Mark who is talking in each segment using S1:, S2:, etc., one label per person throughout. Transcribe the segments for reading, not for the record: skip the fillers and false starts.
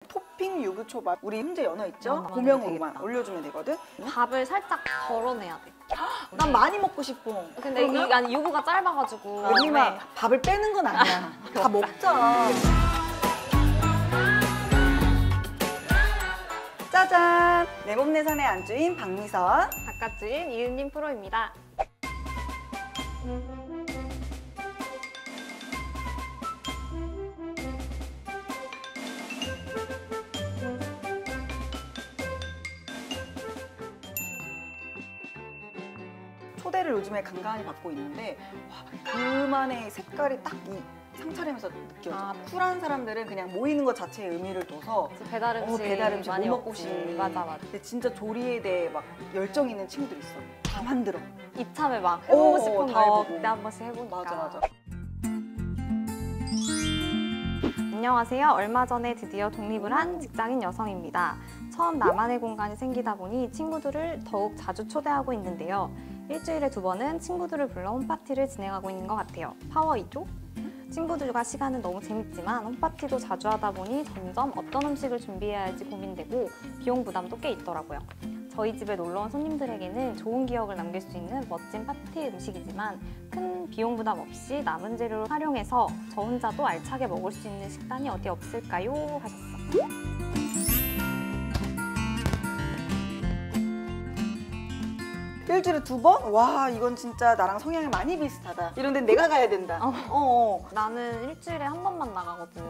S1: 토핑 유부초밥, 우리 훈제 연어 있죠? 고명으로만 올려주면 되거든.
S2: 밥을 살짝 덜어내야 돼.
S1: 난 많이 먹고 싶어.
S2: 근데 이게 아니 유부가 짧아가지고.
S1: 언니가 밥을 빼는 건 아니야. 다 먹자. 짜잔! 내 몸 내 산의 안주인 박미선,
S2: 바깥주인 이은님 프로입니다.
S1: 초대를 요즘에 간간히 받고 있는데 와, 그만의 색깔이 딱 이 상차림에서 느껴져. 쿨한 사람들은 그냥 모이는 것 자체에 의미를 둬서
S2: 배달 음식,
S1: 배달 음식
S2: 많이
S1: 못 먹고
S2: 먹지.
S1: 싶니.
S2: 맞아.
S1: 근데 진짜 조리에 대해 막 열정 있는 친구들 있어. 다 만들어.
S2: 이참에 막 해보고 싶은
S1: 다
S2: 거
S1: 해보고.
S2: 그때 한 번씩 해보니까.
S1: 맞아.
S2: 안녕하세요. 얼마 전에 드디어 독립을 한 직장인 여성입니다. 처음 나만의 공간이 생기다 보니 친구들을 더욱 자주 초대하고 있는데요. 일주일에 2번은 친구들을 불러 홈파티를 진행하고 있는 것 같아요. 파워 2조? 친구들과 시간은 너무 재밌지만 홈파티도 자주 하다 보니 점점 어떤 음식을 준비해야 할지 고민되고 비용 부담도 꽤 있더라고요. 저희 집에 놀러온 손님들에게는 좋은 기억을 남길 수 있는 멋진 파티 음식이지만 큰 비용 부담 없이 남은 재료를 활용해서 저 혼자도 알차게 먹을 수 있는 식단이 어디 없을까요? 하셨어요.
S1: 일주일에 2번? 와, 이건 진짜 나랑 성향이 많이 비슷하다. 이런 데는 내가 가야 된다.
S2: 나는 일주일에 1번만 나가거든.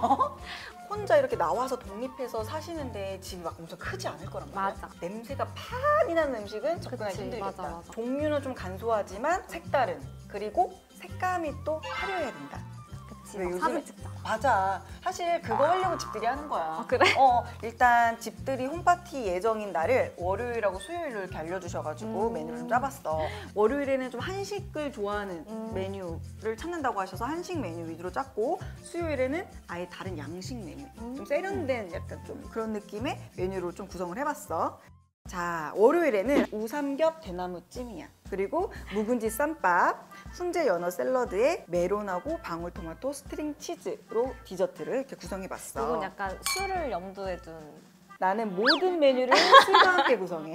S1: 혼자 이렇게 나와서 독립해서 사시는데 집이 막 엄청 크지 않을 거란 말이야.
S2: 맞아.
S1: 냄새가 파니 나는 음식은 접근하기
S2: 그치,
S1: 힘들겠다.
S2: 맞아.
S1: 종류는 좀 간소하지만 색다른, 그리고 색감이 또 화려해야 된다.
S2: 그치,
S1: 왜
S2: 막
S1: 요즘에-
S2: 사진 찍자.
S1: 맞아. 사실 그거 하려고 집들이 하는 거야.
S2: 그래?
S1: 일단 집들이 홈파티 예정인 날을 월요일하고 수요일로 이렇게 알려주셔가지고 메뉴를 좀 짜봤어. 월요일에는 좀 한식을 좋아하는 메뉴를 찾는다고 하셔서 한식 메뉴 위주로 짰고, 수요일에는 아예 다른 양식 메뉴, 좀 세련된 약간 좀 그런 느낌의 메뉴로 좀 구성을 해봤어. 자, 월요일에는 우삼겹 대나무찜이야. 그리고 묵은지 쌈밥, 훈제 연어 샐러드에 메론하고 방울토마토 스트링 치즈로 디저트를 이렇게 구성해봤어.
S2: 이건 약간 술을 염두에 둔.
S1: 나는 모든 메뉴를 술과 함께 구성해.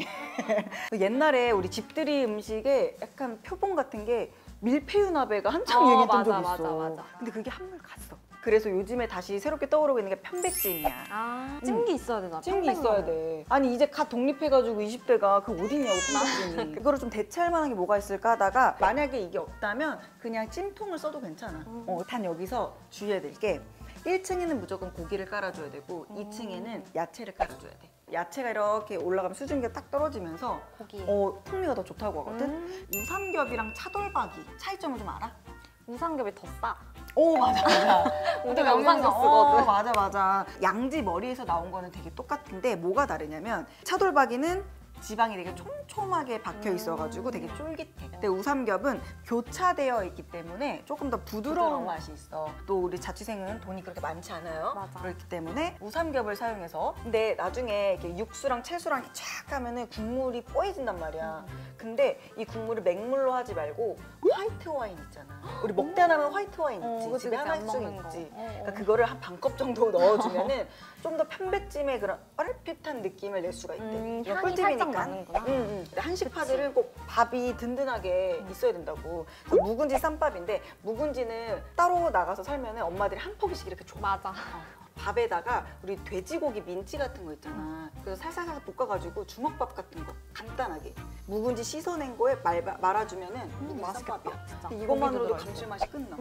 S1: 옛날에 우리 집들이 음식에 약간 표본 같은 게 밀푀유나베가 한창 유행했던 적이 있어.
S2: 맞아.
S1: 근데 그게 한물 갔어. 그래서 요즘에 다시 새롭게 떠오르고 있는 게 편백찜이야.
S2: 찜기 있어야 되나?
S1: 찜이 있어야 돼. 아니 이제 갓 독립해가지고 20대가 그 어디냐고 편백찜이. 그거를 좀 대체할 만한 게 뭐가 있을까 하다가 만약에 이게 없다면 그냥 찜통을 써도 괜찮아. 단 여기서 주의해야 될 게 1층에는 무조건 고기를 깔아줘야 되고 2층에는 야채를 깔아줘야 돼. 야채가 이렇게 올라가면 수증기가 딱 떨어지면서
S2: 고기.
S1: 풍미가 더 좋다고 하거든. 우삼겹이랑 차돌박이 차이점을 좀 알아?
S2: 우삼겹이 더 싸.
S1: 오, 맞아.
S2: 우리가 우삼겹 쓰거든.
S1: 맞아. 양지 머리에서 나온 거는 되게 똑같은데 뭐가 다르냐면 차돌박이는 지방이 되게 촘촘하게 박혀 있어가지고 되게 쫄깃해. 근데 우삼겹은 교차되어 있기 때문에 조금 더 부드러운 맛이 있어. 또 우리 자취생은 돈이 그렇게 많지 않아요.
S2: 맞아.
S1: 그렇기 때문에 우삼겹을 사용해서. 근데 나중에 이렇게 육수랑 채소랑 이렇게 쫙 하면은 국물이 뽀얘진단 말이야. 근데 이 국물을 맹물로 하지 말고 화이트 와인 있잖아. 우리 먹다 남은 화이트 와인 있지.
S2: 그치,
S1: 집에
S2: 그치,
S1: 하나씩
S2: 안 먹는
S1: 있지.
S2: 거.
S1: 그러니까 그거를 한 반 컵 정도 넣어주면은 좀 더 편백찜의 그런 얼핏한 느낌을 낼 수가 있대. 이건
S2: 향이 살짝 나는구나.
S1: 한식파들은 꼭 밥이 든든하게 있어야 된다고. 그래서 묵은지 쌈밥인데 묵은지는 따로 나가서 살면은 엄마들이 한 포기씩 이렇게 줘.
S2: 맞아.
S1: 밥에다가 우리 돼지고기 민치 같은 거 있잖아. 그래서 살살살 볶아가지고 주먹밥 같은 거 간단하게 묵은지 씻어낸 거에 말아주면은 묵은지 쌈밥이야.
S2: 진짜.
S1: 이것만으로도
S2: 고기도
S1: 감칠맛이 끝나.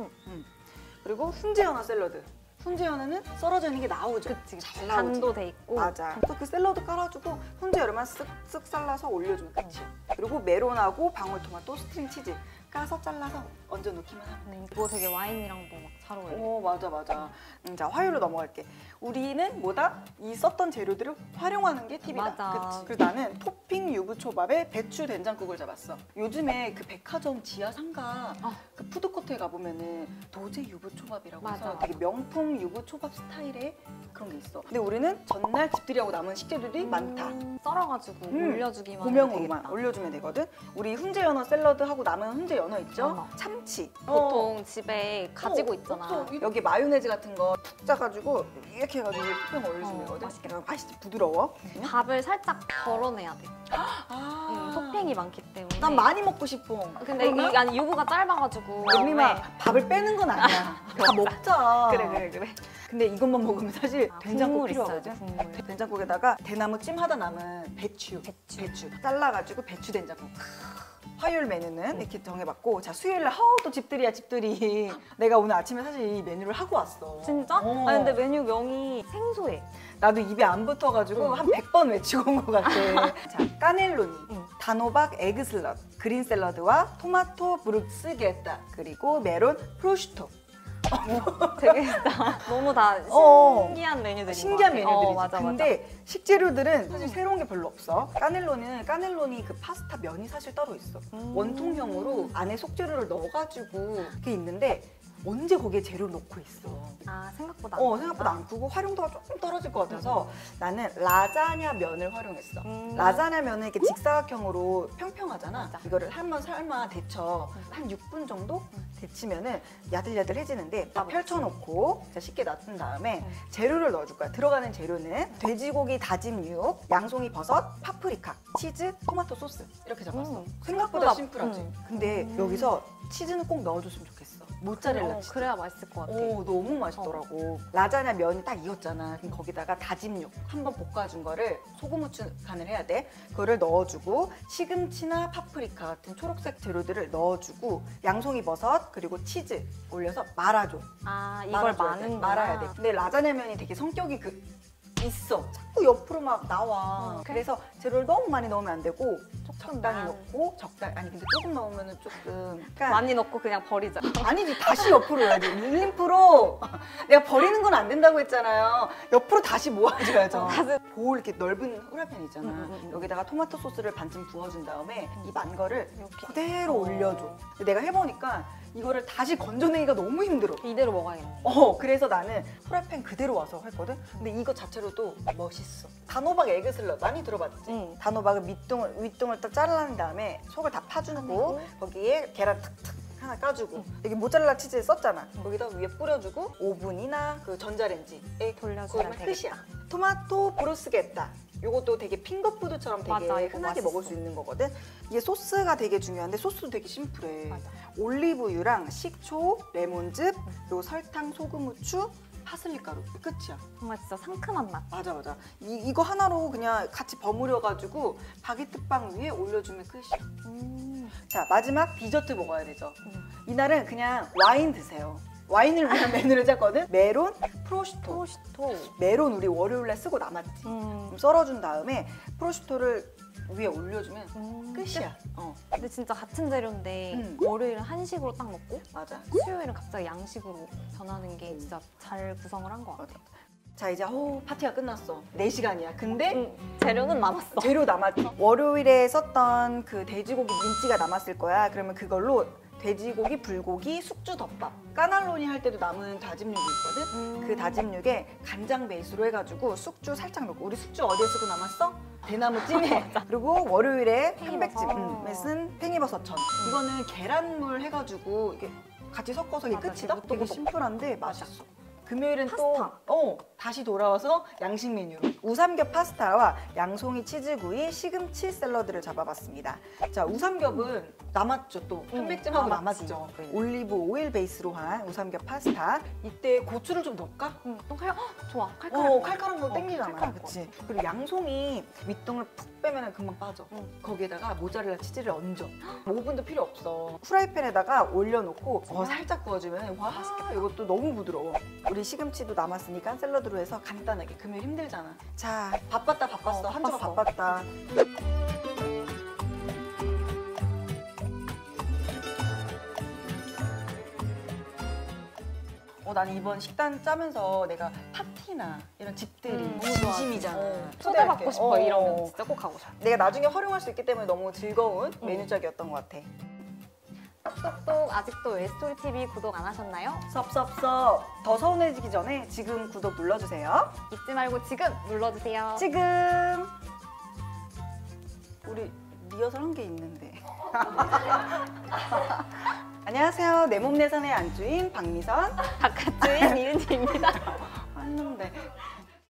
S1: 그리고 훈제 연어 샐러드. 훈제 연어는 썰어져 있는 게 나오죠.
S2: 그치.
S1: 잘 나오지.
S2: 간도 돼 있고.
S1: 맞아. 또 그 샐러드 깔아주고 훈제 연어만 쓱쓱 잘라서 올려주면 끝이야. 그리고 메론하고 방울토마토 스트링 치즈 까서 잘라서 얹어 놓기만 하면 돼.
S2: 이거 되게 와인이랑도 막 잘 어울려.
S1: 오, 맞아. 자, 화요일로 넘어갈게. 우리는 뭐다? 이 썼던 재료들을 활용하는 게 팁이다.
S2: 맞아.
S1: 그치? 그리고 나는 토핑 유부초밥에 배추 된장국을 잡았어. 요즘에 그 백화점 지하 상가 그 푸드코트에 가보면은 도제 유부초밥이라고 해서
S2: 맞아.
S1: 되게 명품 유부초밥 스타일의 그런 게 있어. 근데 우리는 전날 집들이하고 남은 식재들이 많다.
S2: 썰어가지고 올려주기만 하면
S1: 고명으로만
S2: 되겠다.
S1: 올려주면 되거든. 우리 훈제 연어 샐러드하고 남은 훈제 연어 있죠?
S2: 연어.
S1: 참치.
S2: 보통 집에 가지고 있잖아.
S1: 여기 마요네즈 같은 거 푹 짜가지고 이렇게 해가지고 푹 올려주면 되거든. 자, 맛있지? 부드러워.
S2: 밥을 살짝 덜어내야 돼.
S1: 아,
S2: 토핑이 많기 때문에.
S1: 난 많이 먹고 싶어.
S2: 근데 이 아니 유부가 짧아가지고.
S1: 언니마
S2: 네.
S1: 밥을 빼는 건 아니야. 다 먹자.
S2: 그래.
S1: 근데 이것만 먹으면 사실 된장국
S2: 국물
S1: 필요하거든.
S2: 있어야지, 국물.
S1: 된장국에다가 대나무 찜 하다 남은 배추 잘라가지고 배추 된장국. 화요일 메뉴는 이렇게 정해봤고, 자 수요일날 또 집들이 내가 오늘 아침에 사실 이 메뉴를 하고 왔어.
S2: 진짜?
S1: 어.
S2: 아니 근데 메뉴 명이 생소해.
S1: 나도 입에 안 붙어가지고 한 100번 외치고 온 것 같아. 자, 까넬로니, 단호박 에그 샐러드, 그린 샐러드와 토마토 브루스게타, 그리고 메론 프로슈토.
S2: 되게 너무 다
S1: 어.
S2: 신기한 메뉴들인
S1: 신기한
S2: 것 같아.
S1: 메뉴들이지.
S2: 맞아.
S1: 근데 식재료들은 사실 새로운 게 별로 없어. 까넬로니 그 파스타 면이 사실 따로 있어. 원통형으로 안에 속재료를 넣어가지고 그게 있는데 언제 거기에 재료 넣고 있어.
S2: 아 생각보다.
S1: 생각보다 안 크고 활용도가 조금 떨어질 것 같아서 나는 라자냐 면을 활용했어. 라자냐 면은 이렇게 직사각형으로 평평하잖아.
S2: 맞아.
S1: 이거를 한번 삶아 데쳐 한 6분 정도 데치면은 야들야들해지는데 딱 펼쳐놓고 자, 쉽게 놔둔 다음에 재료를 넣어줄 거야. 들어가는 재료는 돼지고기 다진 육, 양송이 버섯, 파프리카, 치즈, 토마토 소스 이렇게 잡았어. 생각보다 심플하지. 근데 여기서 치즈는 꼭 넣어줬으면 좋겠어. 모짜렐라 치즈.
S2: 그래야 맛있을 것 같아.
S1: 너무 맛있더라고. 라자냐 면이 딱 익었잖아. 그럼 거기다가 다진 육 한번 볶아준 거를 소금 후추 간을 해야 돼. 그거를 넣어주고 시금치나 파프리카 같은 초록색 재료들을 넣어주고 양송이 버섯 그리고 치즈 올려서 말아줘.
S2: 아 이걸
S1: 말아야 돼. 근데 라자냐 면이 되게 성격이 있어. 자꾸 옆으로 막 나와. 그래서 재료를 너무 많이 넣으면 안 되고 적당히 넣고 아니 근데 조금 넣으면은 조금 그러니까
S2: 많이 넣고 그냥 버리자.
S1: 아니지 다시 옆으로 해야지. 릴림프로 내가 버리는 건 안 된다고 했잖아요. 옆으로 다시 모아줘야죠. 보울 이렇게 넓은 후라이팬 있잖아. 여기다가 토마토 소스를 반쯤 부어준 다음에 이 만 거를 그대로 올려줘. 근데 내가 해보니까 이거를 다시 건져내기가 너무 힘들어.
S2: 이대로 먹어야겠네.
S1: 그래서 나는 후라이팬 그대로 와서 했거든. 근데 이거 자체로도 멋있어. 단호박 에그 샐러드 많이 들어봤지? 단호박을 윗동을 딱 자르는 다음에 속을 다 파주고 거기에 계란 탁탁 하나 까주고 여기 모짜렐라 치즈 썼잖아. 거기다 위에 뿌려주고 오븐이나 그 전자레인지에
S2: 돌려주면
S1: 끝이야. 토마토 브루스게타. 이것도 되게 핑거푸드처럼 되게
S2: 맞아, 이거
S1: 흔하게
S2: 맛있어.
S1: 먹을 수 있는 거거든. 이게 소스가 되게 중요한데 소스도 되게 심플해.
S2: 맞아.
S1: 올리브유랑 식초, 레몬즙, 그리고 설탕, 소금, 후추, 파슬리 가루. 끝이야.
S2: 정말 진짜 상큼한 맛.
S1: 맞아. 이거 하나로 그냥 같이 버무려가지고 바게트빵 위에 올려주면 끝이야. 자, 마지막 디저트 먹어야 되죠. 이날은 그냥 와인 드세요. 와인을 위한 메뉴를 짰거든. 메론 프로슈토. 메론 우리 월요일날 쓰고 남았지. 좀 썰어준 다음에 프로슈토를 위에 올려주면 끝이야.
S2: 근데 진짜 같은 재료인데 월요일은 한식으로 딱 먹고
S1: 맞아.
S2: 수요일은 갑자기 양식으로 변하는 게 진짜 잘 구성을 한 것 같아.
S1: 자, 이제 파티가 끝났어. 4시간이야. 근데
S2: 재료는 남았어.
S1: 재료 남았지. 월요일에 썼던 그 돼지고기 민지가 남았을 거야. 그러면 그걸로 돼지고기, 불고기, 숙주 덮밥. 까날로니 할 때도 남은 다짐육이 있거든. 그 다짐육에 간장 베이스로 해가지고 숙주 살짝 넣고. 우리 숙주 어디에 쓰고 남았어? 대나무 찜에. 그리고 월요일에 한백찜에 쓴 팽이버섯전. 이거는 계란물 해가지고 이게 같이 섞어서 이게 끝이다? 되게 심플한데 맛있어. 금요일은 또 다시 돌아와서 양식 메뉴로 우삼겹 파스타와 양송이 치즈구이, 시금치 샐러드를 잡아봤습니다. 자, 우삼겹은 남았죠. 또 편백찜하고 남았죠. 올리브 오일 베이스로 한 우삼겹 파스타. 이때 고추를 좀 넣을까?
S2: 좋아.
S1: 칼칼한 거 땡기잖아. 그치? 그리고 양송이 윗동을 푹 빼면 금방 빠져. 거기에다가 모짜렐라 치즈를 얹어. 오븐도 필요 없어. 후라이팬에다가 올려놓고 살짝 구워주면 와, 이것도 너무 부드러워. 우리 시금치도 남았으니까 샐러드로 해서 간단하게. 금요일 힘들잖아. 자, 바빴어. 한 주가 바빴다. 나는 이번 식단 짜면서 내가 파티나 이런 집들이 진심이잖아.
S2: 초대받고 싶어. 이러면 진짜 꼭 가고 싶어.
S1: 내가 나중에 활용할 수 있기 때문에 너무 즐거운 메뉴작이었던 것 같아.
S2: 또 아직도 웰스토리TV 구독 안 하셨나요?
S1: 섭섭섭. 더 서운해지기 전에 지금 구독 눌러주세요.
S2: 잊지 말고 지금 눌러주세요.
S1: 지금. 우리 리허설 한 게 있는데. 안녕하세요. 내 몸 내 산의 안주인 박미선.
S2: 바깥주인 이은지입니다.
S1: 했는데